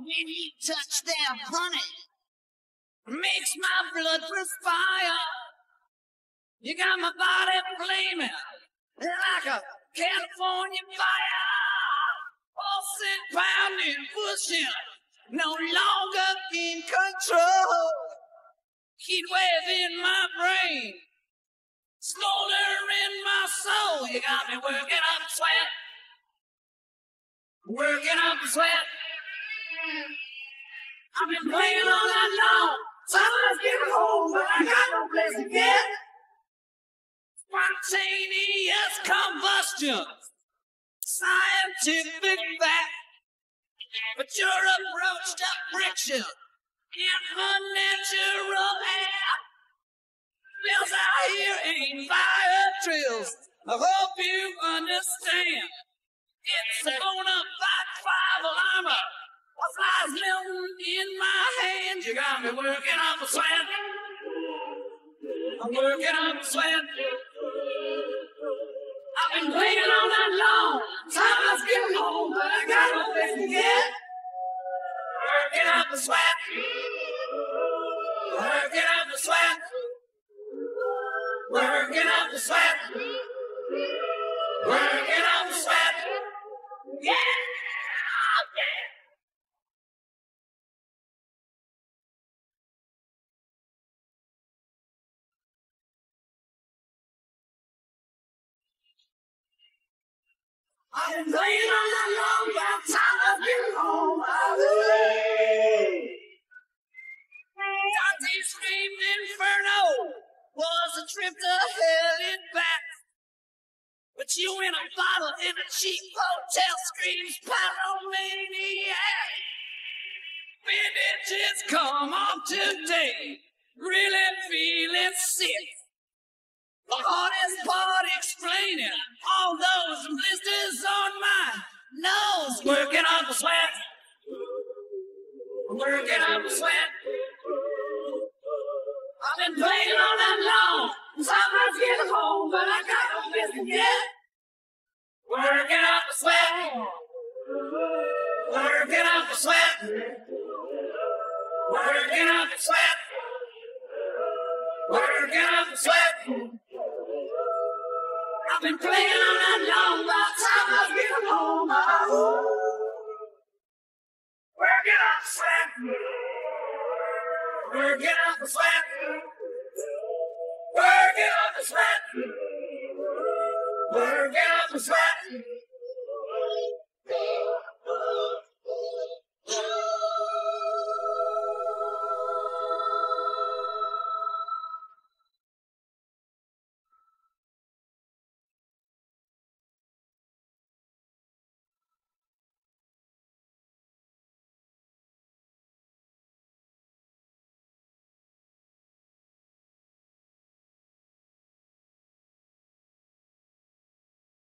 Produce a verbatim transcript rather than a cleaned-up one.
when you touch that honey, makes my blood perspire. You got my body flaming like a California fire. Pulsing, pounding, pushing, no longer in control. Heat wave in my brain, smoldering my soul. You got me working up a sweat, working up a sweat. I've been playing all night long, sometimes getting home, but I got no place to get. Spontaneous combustion, scientific fact, but your approach to friction in unnatural air. Bills out here ain't fire drills. I hope you understand. It's a bona fide five alarmer. A fire's melting in my hand. You got me working up a sweat. I'm working up a sweat. I've been playing all night long. Time's getting home, but I got no place to get. Working up a sweat. Working up a sweat. Working up a sweat. Working up a sweat. Yeah! Yeah! I've been playing all night long, by the time I've been home, I've been Dante's screamed Inferno was a trip to hell and back. But you in a bottle in a cheap hotel screams pyromaniac. When did just come on today? Really feeling sick. The hardest part explaining all those blisters on my nose. Working up a sweat. Working up a sweat. I've been playing all night long. Sometimes get home, but I got no business yet. Working up a sweat. Working up a sweat. Working up a sweat. Working up a sweat. I've been playing all night long, by the time I get home, I'm working up a sweat. Working up a sweat. Working up a sweat. Working